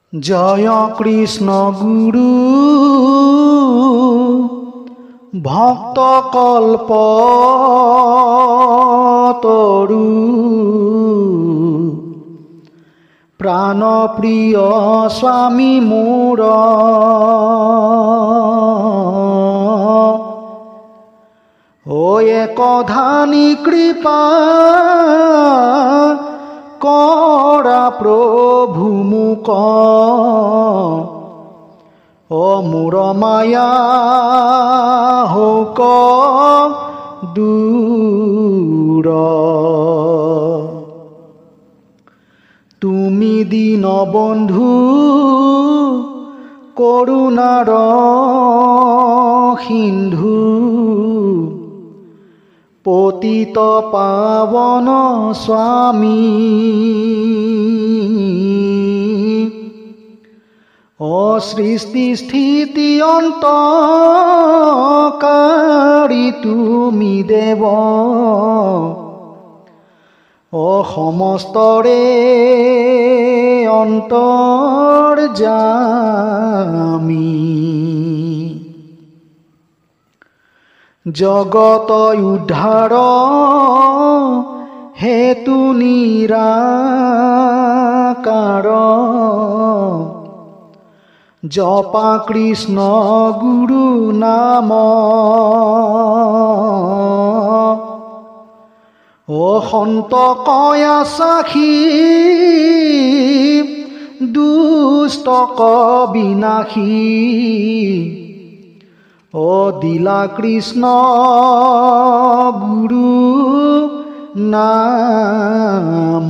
জয় কৃষ্ণ গুরু ভক্ত কল্প তরু প্রাণ প্রিয় স্বামী মোর ও এক ধানী কৃপা করা প্রভু মুক ও মোর মায়া হোক দূর তুমি দীন বন্ধু করুণার সিন্ধু পতিত পাবন স্বামী ও সৃষ্টি স্থিতি অন্তকাৰী তুমি দেৱ ও সমস্তৰে অন্তৰ্যামী জগত উদ্ধাৰ হেতু নিৰাকাৰ জপা কৃষ্ণ গুৰু নাম ও সন্ত কয়া সাখী দুষ্টক বিনাশী ও দিলা কৃষ্ণ গুৰু নাম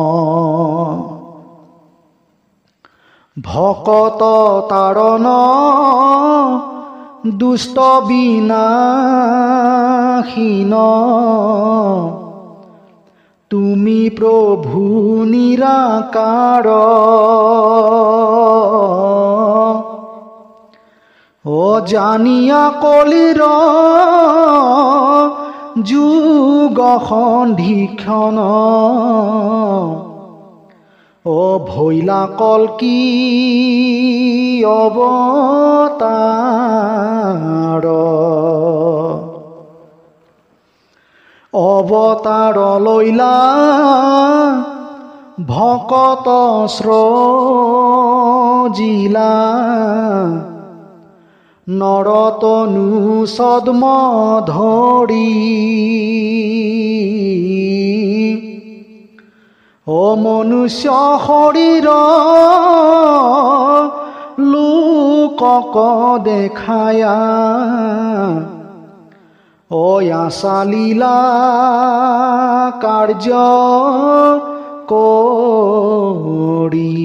ভকত তাৰণ দুষ্ট বিনাশীন তুমি প্ৰভু নিৰাকাৰ ও জানিয়া কলিৰ যুগ সন্ধিক্ষণ ও ভৈলা কল্কি অৱতাৰ অৱতাৰ লৈলা ভকত স্ৰজিলা নৰতনু ছদ্ম ধৰি ও মনুষ্য শৰীৰ লোকক দেখায়া ও আশা লীলা কাৰ্য কৰি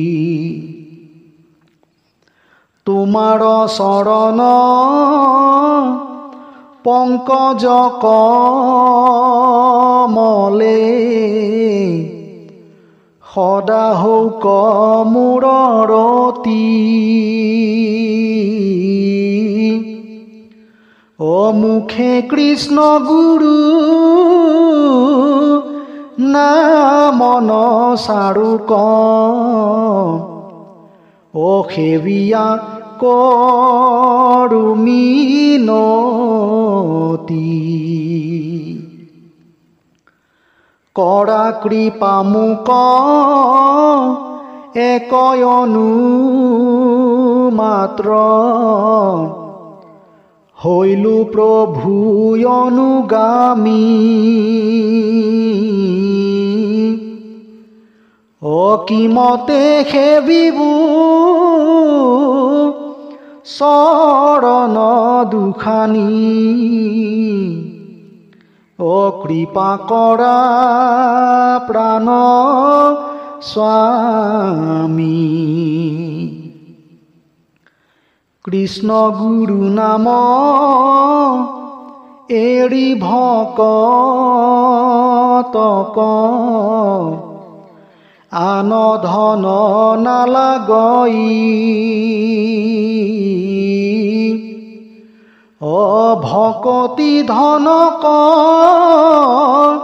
তোমাৰ চৰণ পংকজ কমলে সদা হৌক মোৰ ৰতি ও মুখে কৃষ্ণ গুৰু নামন চাৰুক ও সেবিয়া কৰো মিনতি কৰা কৃপা মোক একয় অনুমাত্ৰ হৈলো প্ৰভু অনুগামী ও কিমতে সেবিবু চৰণ দুখানি ও কৃপা কৰা প্ৰাণ স্বামী কৃষ্ণ গুৰু নাম এৰি ভকতক আন ধন নালাগই ও ভকতি ধনক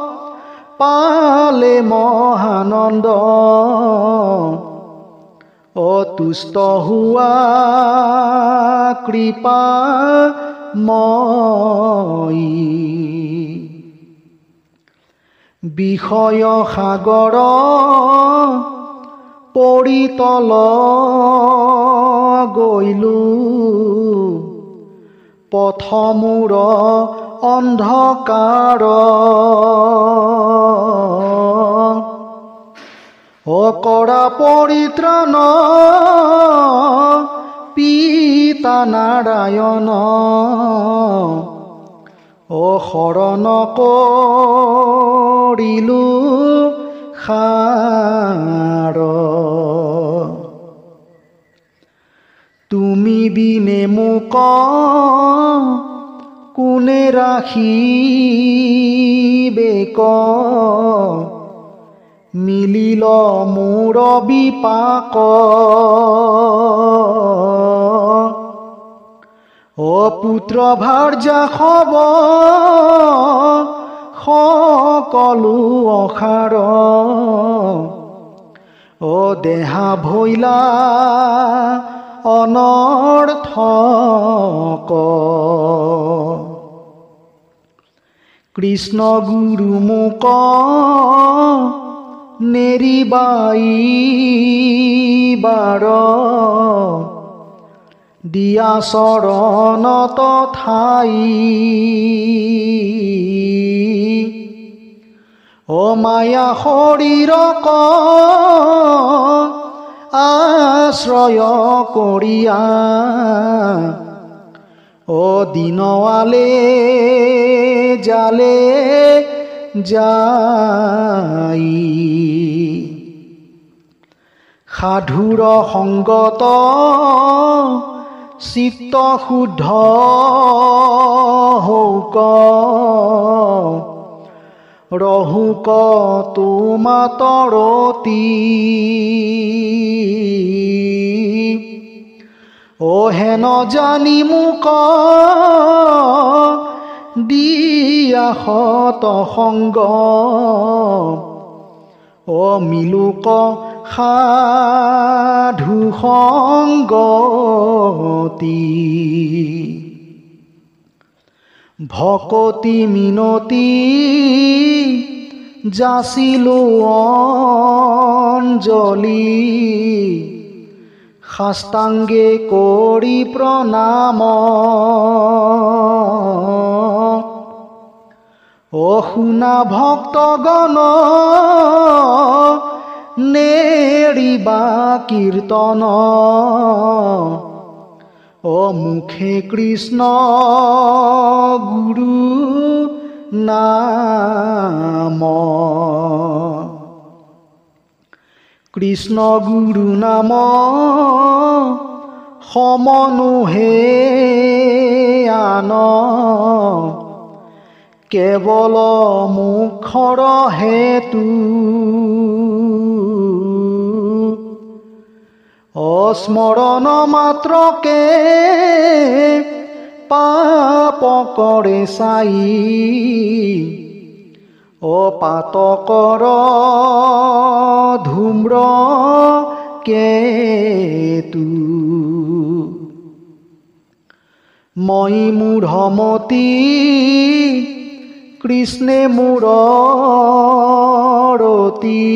পালে মহানন্দ অতুষ্ট হোৱা কৃপাময়ী বিষয় সাগৰ পৰিতল গৈলো পথ মোৰ অন্ধকাৰ অকৰা পৰিত্ৰাণ পিতা নাৰায়ণ শৰণ কৰিলো সাৰ তুমি বিনে মোক কোনে ৰাখিবে ক মিলিল মোৰ বিপাক পুত্ৰ ভাৰ্যা খব সকলো অসাৰ দেহা ভৈলা অনৰ্থক কৃষ্ণ গুৰু মোক নেৰিবাইবাৰ দিয়া চৰণত ঠাই মায়া শৰীৰক আশ্ৰয় কৰিয়া দিনৱালে জালে যাই সাধুৰ সংগত চিত্ত শুদ্ধ হৌক ৰহুক তোমাতৰতি হেন জানি মোক দিয়া সত সংগ মিলোক সাধু সংগতি ভকতি মিনতি যাচিলো অঞ্জলি সাষ্টাংগে কৰি প্ৰণাম শুনা ভক্তগণ নেৰিবা কীৰ্তন মুখে কৃষ্ণ গুৰু নাম কৃষ্ণ গুৰু নাম সমনুহে আন কেৱল মুখৰ হেতু স্মৰণ মাত্ৰকে পাপ কৰে চাই পাতকৰ ধূম্ৰ কেতু মই মূঢ়মতি কৃষ্ণে মূৰৰতি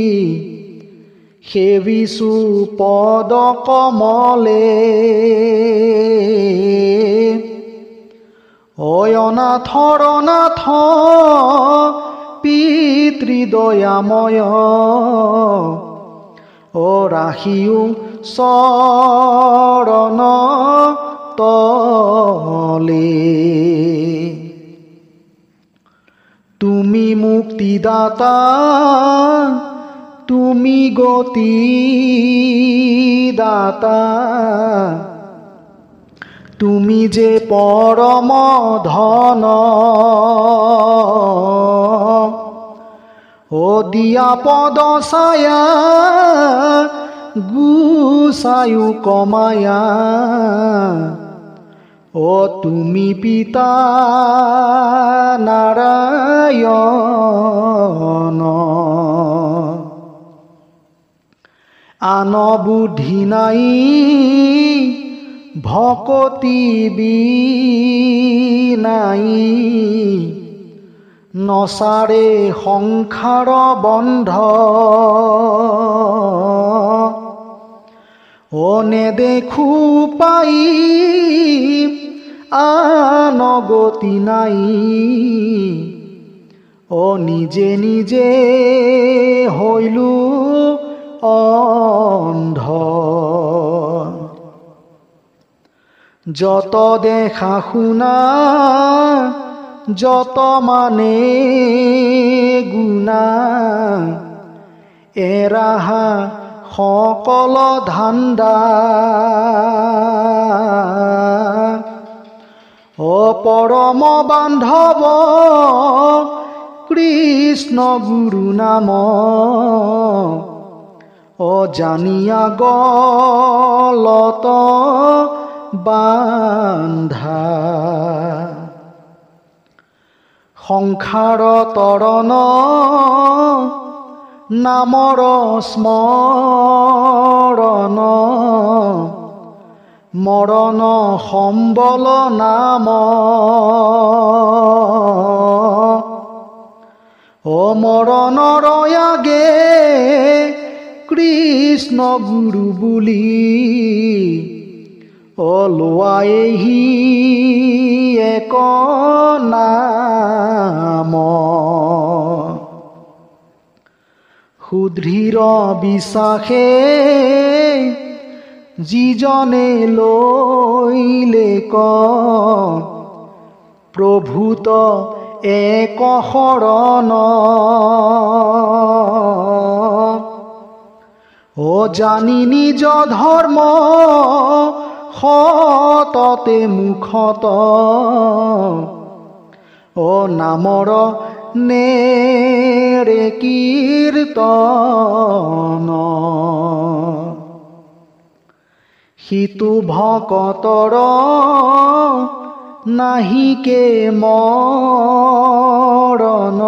সেবিছো পদ কমলে অনাথৰ নাথ পিতৃদয়াময় ৰাখিও চৰণ তলে তুমি মুক্তিদাতা তুমি গতি দাতা তুমি যে পৰম ধন দিয়া পদ ছায়া গুচায়ু কমায়া তুমি পিতা নাৰায়ণ আন বুদ্ধি নাই ভকতি বিনাই নচাৰে সংসাৰ বন্ধ নেদেখো পাই আন গতি নাই নিজে নিজে হইলো অন্ধ যত দেখা শুনা যত মানে গুণা এৰাহা সকল ধান্দা পৰম বান্ধৱ কৃষ্ণ গুৰু নাম জানিয়া গলত বান্ধা সংসাৰ তৰণ নামৰ স্মৰণ মৰণ সম্বল নাম মৰণৰ আগে কৃষ্ণ গুৰু বুলি লোৱায়েহি এক নাম সুদৃঢ় বিশ্বাসে যিজনে লৈলে প্ৰভূত এক শৰণ জানি নিজ ধৰ্ম সততে মুখত নামৰ নেৰে কীৰ্তন সিটো ভকতৰ নাহিকে মৰণ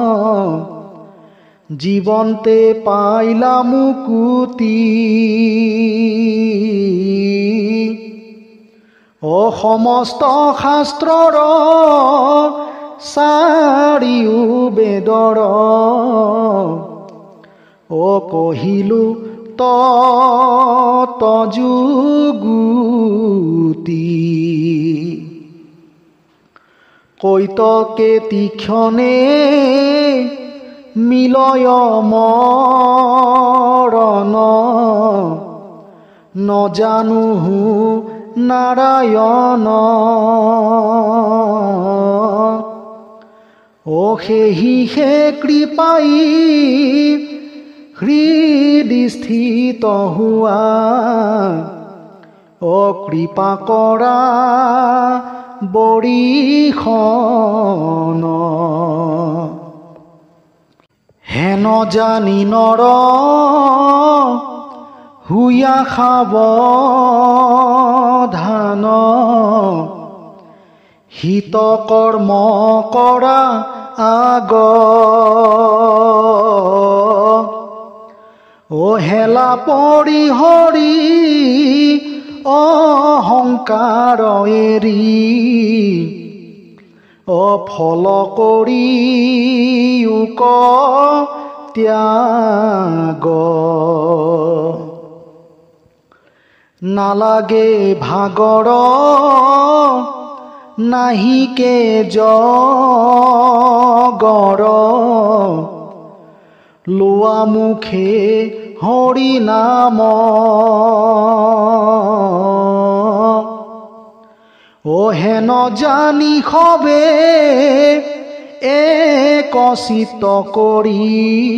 জীৱন্তে পাইলা মুকুতি সমস্ত শাস্ত্ৰৰ চাৰিও বেদৰ কহিলো তজুগুতি কৈতকে তীক্ষ্ণে মিলয় মৰণ নজানো নাৰায়ণ সেহিহে কৃপাই হৃদি স্থিত হোৱা কৃপা কৰা বৰিখন হেন জানি নৰ হুয়া সাৱধান হিত কৰ্ম কৰা আগ হেলা পৰিহৰি অহংকাৰ এৰি ফল কৰি ত্যাগ নালাগে ভাগৰ নাহিকে জগৰ লোৱা মুখে হৰি নাম হেন জানি সবে এক চিত্ত কৰি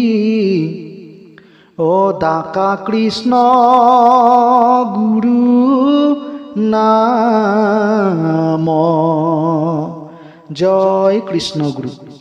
ডাকা কৃষ্ণ গুৰু নাম জয় কৃষ্ণ গুৰু।